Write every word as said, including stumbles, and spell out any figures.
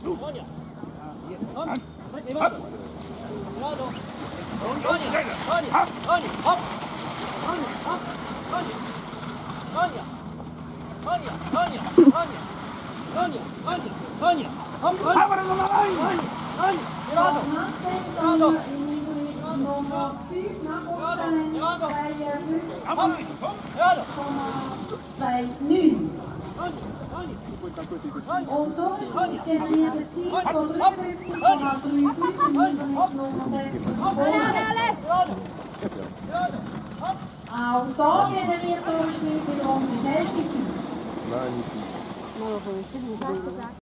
Ronja. Komm. Levado. Levado. Ronja. Ronja. Ronja. Hopp. Ronja. Hopp. Ronja. Ronja. Ronja. Ronja. Ronja. Ronja. Ronja. Ronja. Hopp. Ronja. Ronja. Ronja. Levado. Levado. Bij nu. Om toch kennen we het team van drieënvijftig komma drieënvijftig minuten Au to kennen we het doorgesneden om de zesde team.